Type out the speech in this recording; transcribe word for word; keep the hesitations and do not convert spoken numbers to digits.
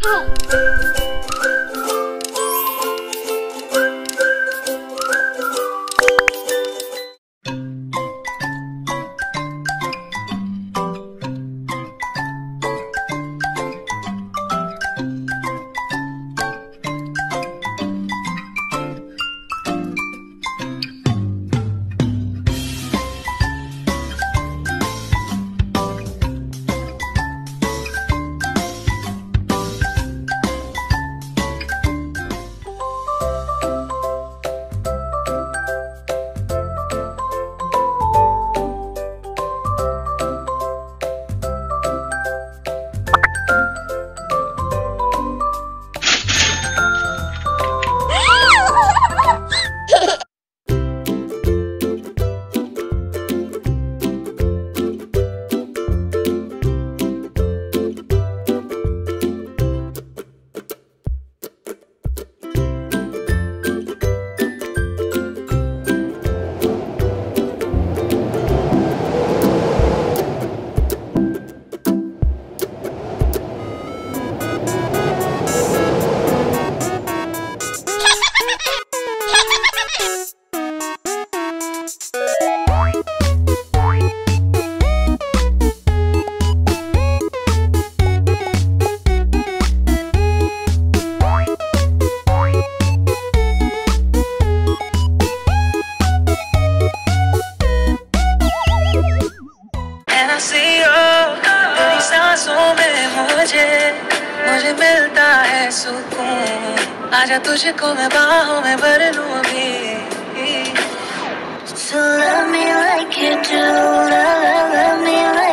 मुझे मिलता है सुकून, आजा तुझको मैं बाहों में भर लूं अभी। So love me like you do, love, love me like